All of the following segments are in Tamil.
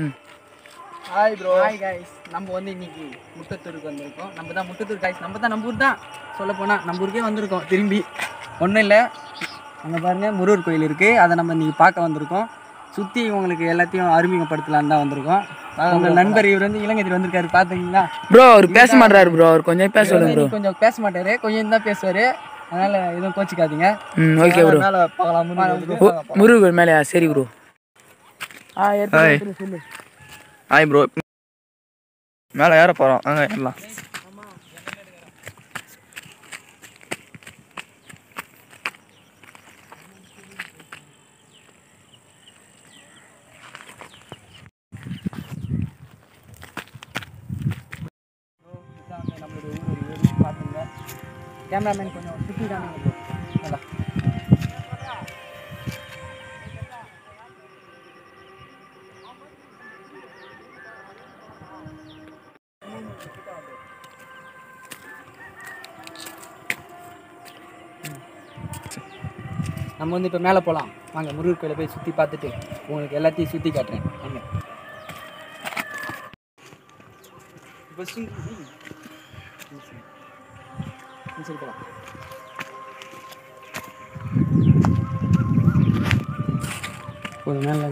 Hi bro. Hi guys. நம்ம வந்து இன்னைக்கு முட்டத்தூருக்கு வந்திருக்கோம். நம்ம தான் முட்டத்தூர் கைஸ். நம்ம ஊர் தான். சொல்லப்போனால் நம்ம ஊருக்கே வந்திருக்கோம். திரும்பி ஒன்றும் இல்லை, அங்கே பாருங்கள் முருகர் கோயில் இருக்குது. அதை நம்ம இன்றைக்கி பார்க்க வந்திருக்கோம். சுற்றி உங்களுக்கு எல்லாத்தையும் அறிமுகப்படுத்தலான்னு தான் வந்திருக்கோம். உங்கள் நண்பர் இவர் வந்து இலங்கையில் வந்திருக்காரு, பார்த்தீங்களா ப்ரோ? அவர் பேச மாட்டாரு ப்ரோ, அவர் கொஞ்சம் பேச சொல்லுங்க ப்ரோ. கொஞ்சம் பேச மாட்டார், கொஞ்சம் தான் பேசுவார். அதனால் எதுவும் கோச்சிக்காதீங்க. Okay bro. முருகர் மேலே சரி ப்ரோ. சொல்லு. Hi bro. மேலே ஏற போகிறோம், அங்கே ஏறலாம். நம்மளுடைய ஊர் பார்த்துங்க. கேமராமேன் கொஞ்சம் சுற்றி காமிங்க. நல்லா நம்ம வந்து இப்போ மேலே போகலாம் வாங்க. முருகர் கோயிலை போய் சுற்றி பார்த்துட்டு உங்களுக்கு எல்லாத்தையும் சுற்றி காட்டுறேன் வாங்க. இப்போ சரி போகலாம். ஒரு மேலே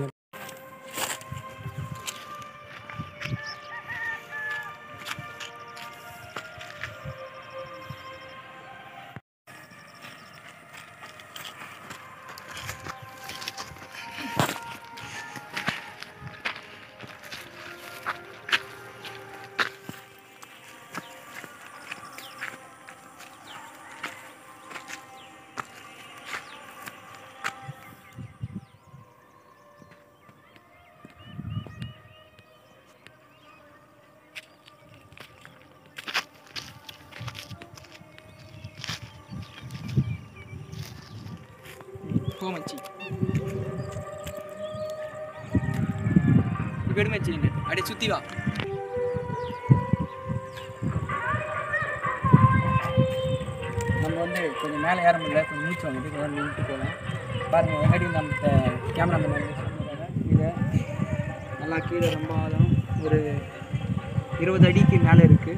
மச்சி மச்சி அப்படியே சுற்றி வா. நம்ம வந்து கொஞ்சம் மேலே ஏற முடியல, கொஞ்சம் மூச்சு வாங்கிட்டு கொஞ்சம் நின்றுட்டு போகலாம். பாருங்கள் எங்கடி நம்ம கேமராமேன் கீழே நல்லா கீழே ரொம்ப ஆழம், ஒரு 20 அடிக்கு மேலே இருக்குது.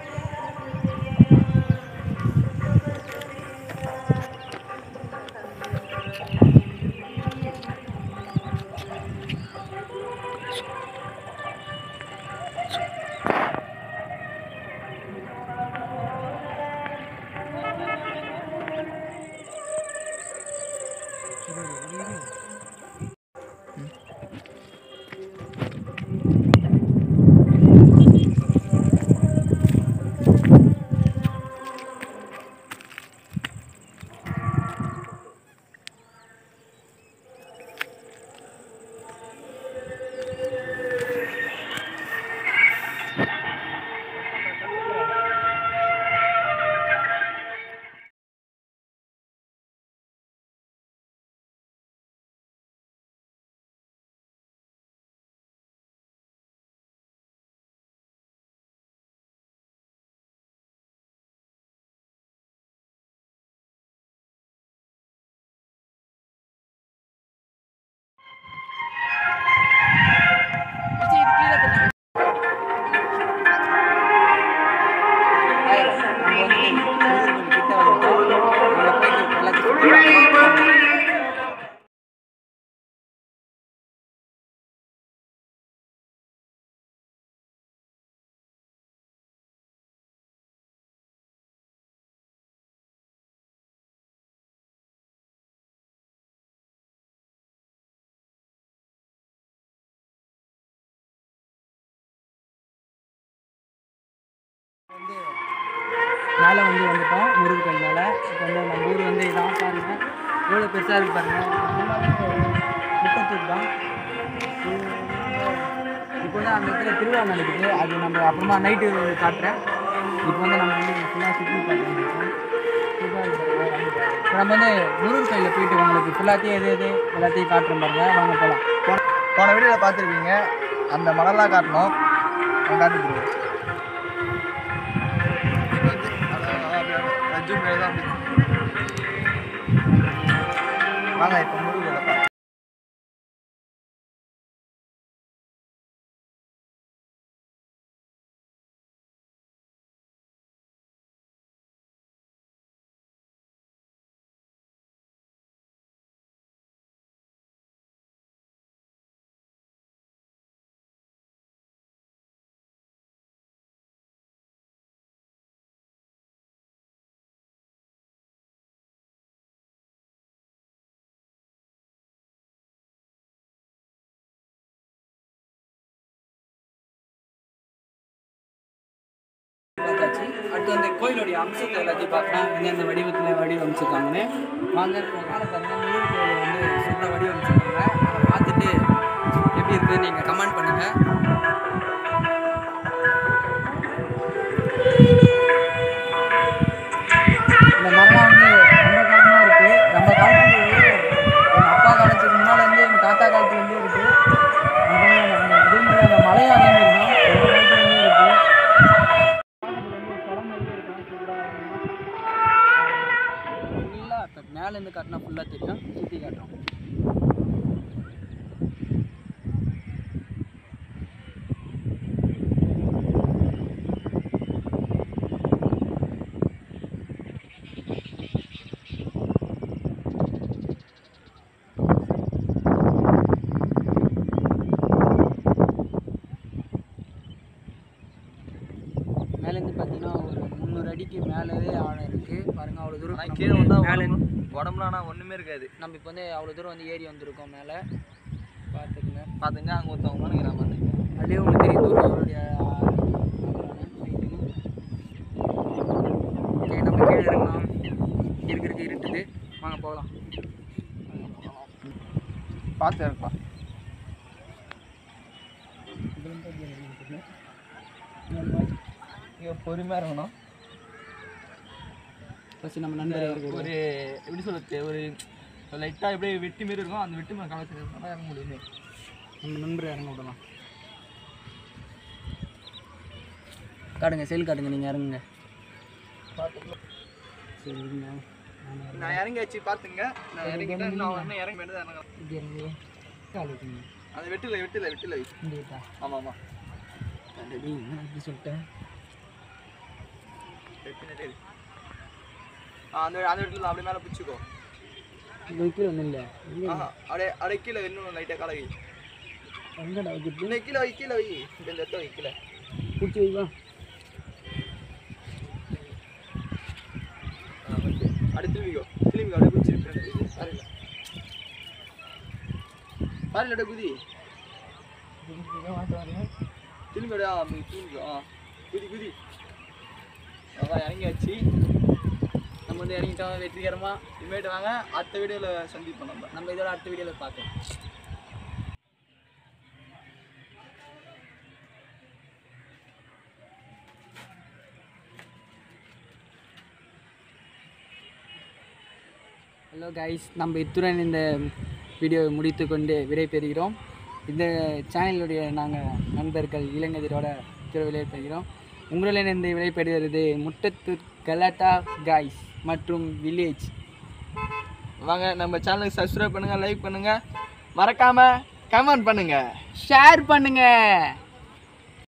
வந்து மேலே வந்துட்டோம் முருகர் கோயில் மேலே. இப்போ வந்து நம்ம ஊர் வந்து இதான் பாருங்கள், எவ்வளோ பெருசாக இருக்குது பாருங்கள். முட்டத்தூர் தான். இப்போ வந்து அந்த இடத்துல திருவிழா நடக்குது, அது நம்ம அப்புறமா நைட்டு காட்டுறேன். இப்போ வந்து நம்ம வந்து ஃபுல்லாக சுற்றி பார்த்துருக்கோம். இப்போ நம்ம வந்து முருகர் கோயிலில் போயிட்டு உங்களுக்கு ஃபுல்லாத்தையும் எது எல்லாத்தையும் காட்டுறோம் பாருங்கள். வாங்க போகலாம். போன வீடியோவில் பார்த்துருக்கீங்க, அந்த மணலாம் காட்டணும், காட்டுறோம். வாங்க இப்போ முருகர் வந்து கோயிலுடைய அம்சத்தை எல்லாத்தையும் பார்க்கலாம். எந்தெந்த வடிவத்தில் வடிவமைச்சிருக்காங்கன்னு வாங்க. மேலே பார்த்தீங்கன்னா முருகர் கோயில் வந்து சூப்பராக வடிவமைச்சிருக்காங்க. அதை பார்த்துட்டு எப்படி இருக்குதுன்னு நீங்கள் கமெண்ட் பண்ணுங்கள். இந்த மரம்லாம் வந்து ரொம்ப காலமாக இருக்குது. நம்ம காலத்துக்கு எங்கள் அப்பா காலத்துக்கு முன்னாலேருந்து எங்கள் தாத்தா காலத்துலேருந்தே இருக்குது. அந்த மலையும் அதே மாதிரி தான் ரொம்ப காலத்துலேருந்தே இருக்குது. ஃபுல்லாக இப்போ மேலேருந்து காட்டினா ஃபுல்லாக தெரியும். சுற்றி காட்டுறோம். மேலேருந்து பார்த்தீங்கன்னா ஒரு 300 அடிக்கு மேலேயே ஆழம் இருக்குது பாருங்கள். அவ்வளோ தூரம் கீழே வந்தால் மேலே உடம்புல ஆனால் ஒன்றுமே இருக்காது. நம்ம இப்போ வந்து அவ்வளோ தூரம் வந்து ஏறி வந்திருக்கோம். மேலே பார்த்துக்குங்க. அங்கே ஒருத்தவங்க இருக்கிற மாதிரி அதுலேயே உங்களுக்கு தெரியும் தூரம் அவருடைய. ஓகே, நம்ம கீழே இறங்கலாம். இருக்கிறதுக்கு இருட்டுது, வாங்க போகலாம். பார்த்து இருப்பா. பொறுமையாக இருக்கணும். ஃபஸ்ட்டு நம்ம நண்பர் ஒரு எப்படி சொல்கிறது, ஒரு லைட்டாக எப்படியே வெட்டி மாரி இருக்கும். அந்த வெட்டி மேலே கலச்சு இறங்க முடியுமே. நம்ம நண்பர் இறங்க விடலாம். காட்டுங்க, செல் காட்டுங்க, நீங்கள் இறங்குங்க. சரி, நான் இறங்கியாச்சு பார்த்துங்க. நான் இறங்கிட்டேன். இன்னும் இறங்க வேண்டியது இது இறங்கி கால் வைக்கணும். அது வெட்டில இண்டியா. ஆமாம் ஆமாம். எப்படி சொல்லிட்டேன். அந்த வீட்டில் அப்படியே மேலே பிடிச்சிக்கோ. கீழே ஒன்றும் இல்லை. அப்படியே கீழே இன்னும் லைட்டாக கலவி. எங்கடா வைக்கிறது? இன்னும் கீழே வை. இந்த இடத்த வை கீழே. பிடிச்சி வைக்கலாம். அப்படியே திரும்பிக்கோ அப்படியே பிடிச்சி பாரு அப்படியே குதி. திரும்பி அப்படியே திரும்பிக்கோ. குதி. அதான் இறங்கியாச்சு. நம்ம வந்து இறங்கிட்டோம் வெற்றிகரமாக. இனிமேட்டு வாங்க அடுத்த வீடியோவில் சந்திப்போம். நம்ம இதோட அடுத்த வீடியோவில் பார்க்கலாம். ஹலோ கைஸ், நம்ம இத்துடன் இந்த வீடியோவை முடித்து கொண்டு விடை பெறுகிறோம். இந்த சேனலுடைய நாங்கள் நண்பர்கள் இளைஞரோட விடை பெறுகிறோம். உங்களிடம் இந்த விடை பெறுகிறது முட்டத்தூர் கலாட்டா காய்ஸ் மற்றும் வில்லேஜ். வாங்க நம்ம சேனலுக்கு சப்ஸ்கிரைப் பண்ணுங்கள், லைக் பண்ணுங்கள், மறக்காமல் கமெண்ட் பண்ணுங்கள், ஷேர் பண்ணுங்கள்.